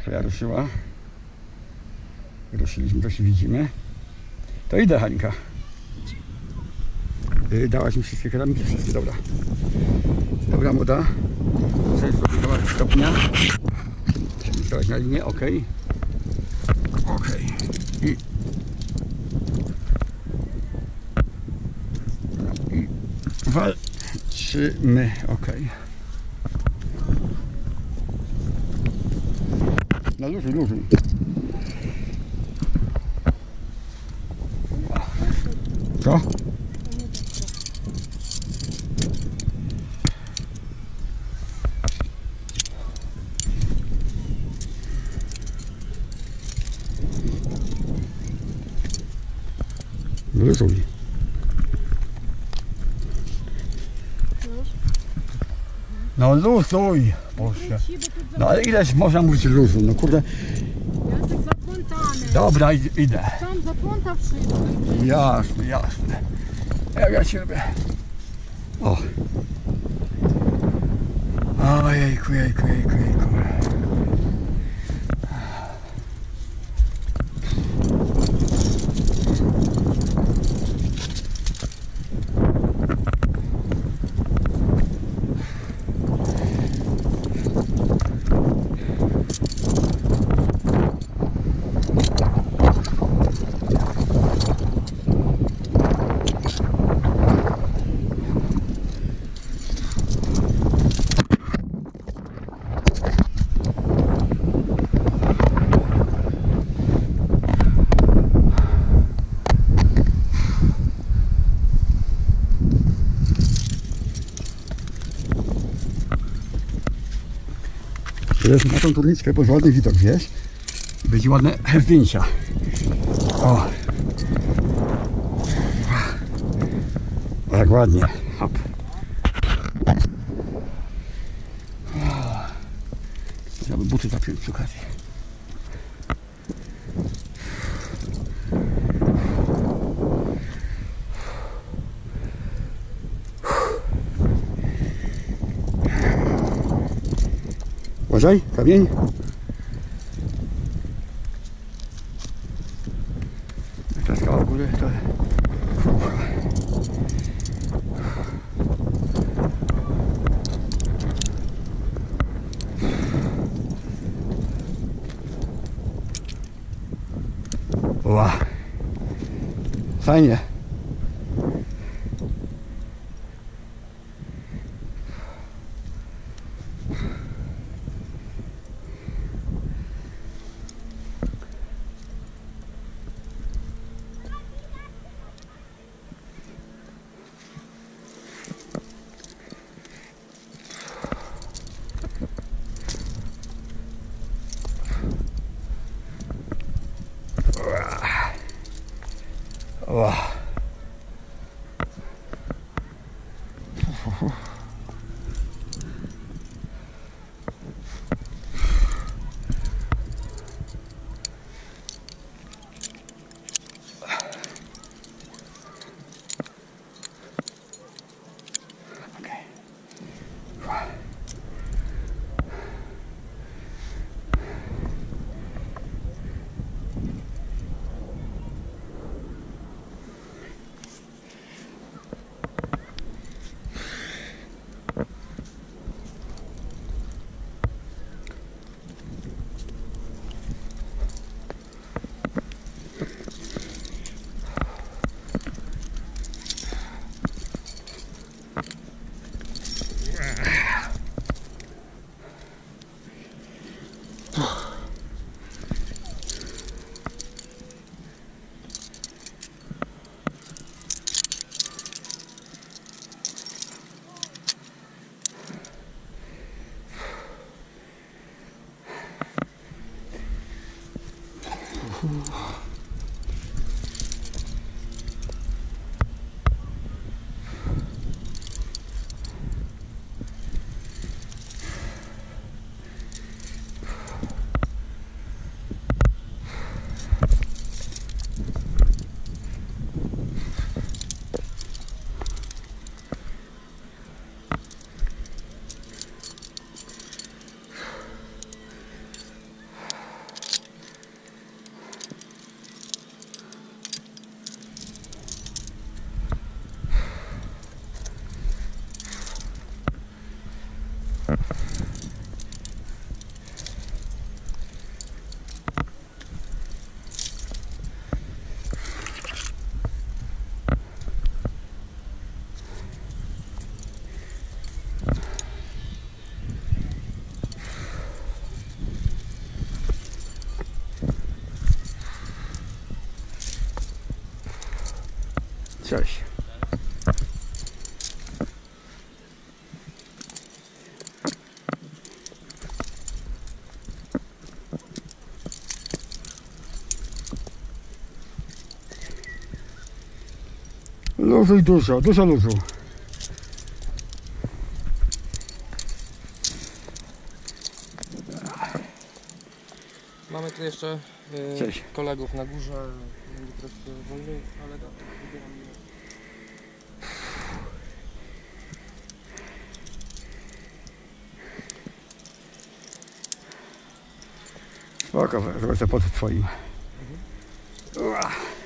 Twoja ruszyła. Ruszyliśmy, to się widzimy. To idę, Halinka. Dałaś mi wszystkie keramiki? Wszystkie, dobra. Dobra, młoda. Sobie zrobię kawałek stopnia. Stałaś na linię, ok. Ok. I walczymy, ok. No luzuj, luzuj. Co? Luzuj. No luzuj, Boże. No ale ileż można mówić luzu, no kurde. Jacek zaplątany. Dobra, idę. Sam zapląta wszystko. Jasne, jasne. Jak ja się lubię. O. Ojejku, jejku, jejku, jejku. Na tą turniczkę, bo ładny widok, wiesz? Będzie ładne zdjęcia. O! Jak ładnie. Hop. Żeby buty zapiąć przy okazji. Uważaj, kamień. Jak ta skała w górę, to... Ła. Fajnie. Wow. Cześć. Luzuj dużo, dużo luzu. Mamy tu jeszcze Cześć. kolegów na górze, będzie troszkę wolniej, ale dobra, wybieramy. Spoko, zobaczę pod twoim. Ua.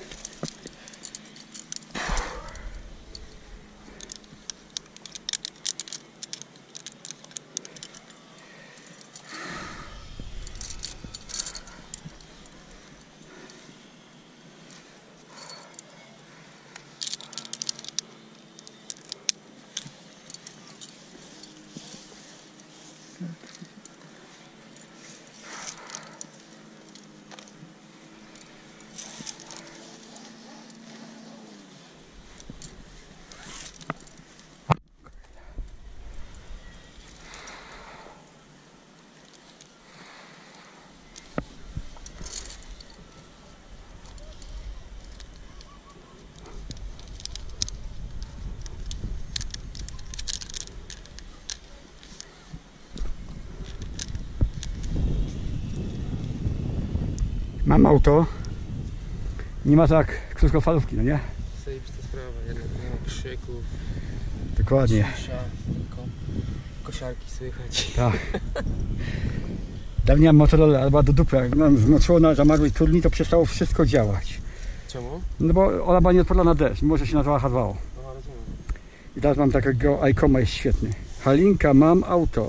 Mam auto. Nie ma tak krótkofalówki, no nie? Zajebista sprawa, jednak nie ma krzyków, Dokładnie. cisza, tylko kosiarki słychać. Tak. Dawniej miałem Motorola, albo do dupy. Jak nam zmoczyło na zamarłej turni, to przestało wszystko działać. Czemu? No bo ona była nieodporna na deszcz, może się nazywała H2O. No rozumiem. I teraz mam takiego Icoma, jest świetny. Halinka, mam auto.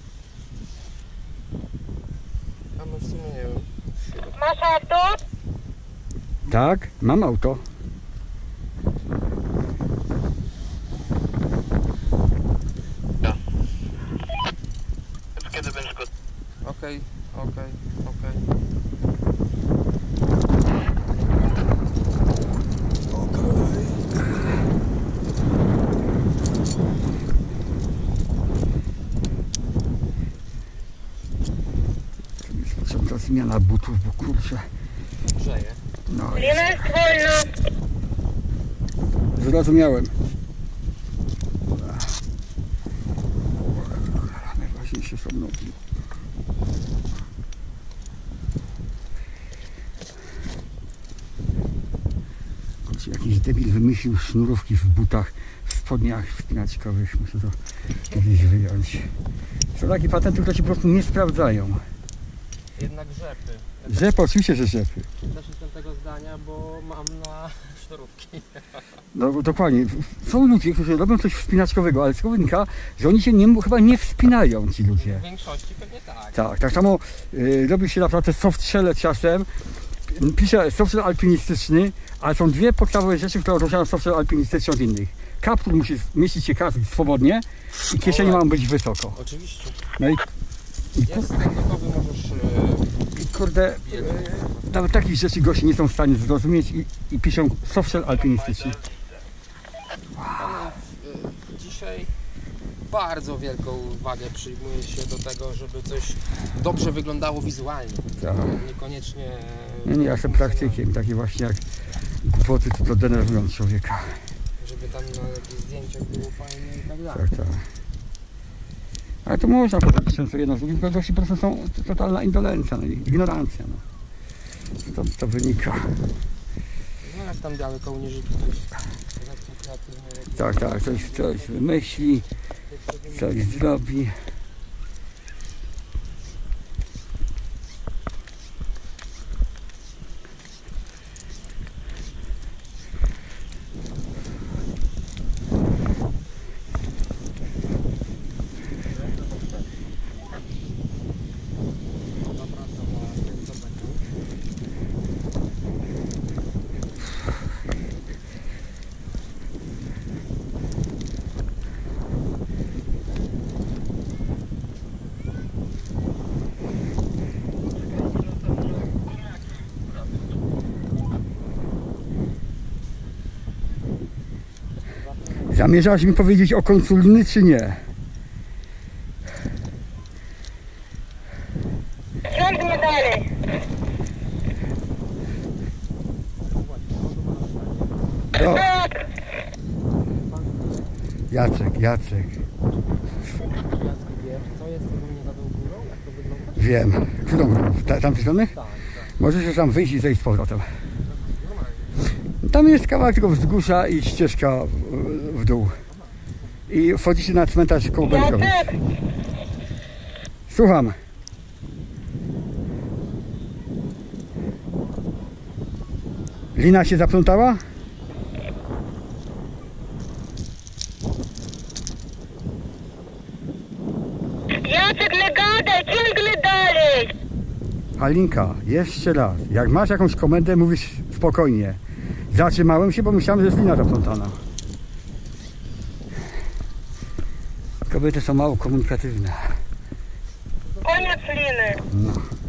A no w sumie nie wiem. Masz auto? Tak, mam auto. Kiedy będziesz gotowy? Okej. To jest potrzebna zmiana butów, bo kurczę. Grzeje. No, Lina jest wolna. zrozumiałem. Najważniejsze są nogi. Kurczę, jakiś debil wymyślił sznurówki w butach, w spodniach wspinaczkowych. Muszę to kiedyś wyjąć. Są takie patenty, które się po prostu nie sprawdzają. Jednak rzepy. Rzepy, oczywiście, że rzepy. Też jestem tego zdania, bo mam na sznurówki. No dokładnie. Są ludzie, którzy robią coś wspinaczkowego, ale z tego wynika, że oni się chyba nie wspinają, ci ludzie. W większości pewnie tak. Tak, tak samo robi się naprawdę softshelle czasem. Pisze softshell alpinistyczny, ale są dwie podstawowe rzeczy, które odróżniają softshell alpinistyczny od innych. Kaptur musi mieścić się swobodnie i kieszenie mają być wysoko. Oczywiście. No i Jestem gotowy, możesz... kurde, nawet takich rzeczy gości nie są w stanie zrozumieć i piszą softshell alpinistyczny. Dzisiaj bardzo wielką wagę przyjmuje się do tego, żeby coś dobrze wyglądało wizualnie. Tak. Niekoniecznie... Nie, ja jestem praktykiem, takie właśnie jak głupoty to denerwują człowieka. Żeby tam na jakichś zdjęciach było fajnie i tak dalej. Tak, tak. Ale to można powiedzieć często jedno z drugim, tylko gości po prostu są totalna indolencja, no i ignorancja. No. To wynika. No jak tam białe kołnierzyki, to jest lekko kreatywne. Tak, tak, coś wymyśli, coś zrobi. Zamierzasz mi powiedzieć o końcu liny, czy nie? Ciągnie dalej. O, Tak. Jacek. Jacki wie, co jest ogólnie za tą górą? Jak to wygląda? Wiem. Którą? Tamtej strony? Tak. Możesz już tam wyjść i zejść z powrotem. Tam jest kawałek tego wzgórza i ścieżka w dół. I wchodzicie na cmentarz koło Będrowic. Jacek. Słucham. Lina się zaplątała? Jacek, nie gadaj, ciągle dalej. Halinka, jeszcze raz. Jak masz jakąś komendę, mówisz spokojnie. Zatrzymałem się, bo myślałem, że jest lina zaplątana. Kobiety są mało komunikatywne. Koniec liny. No.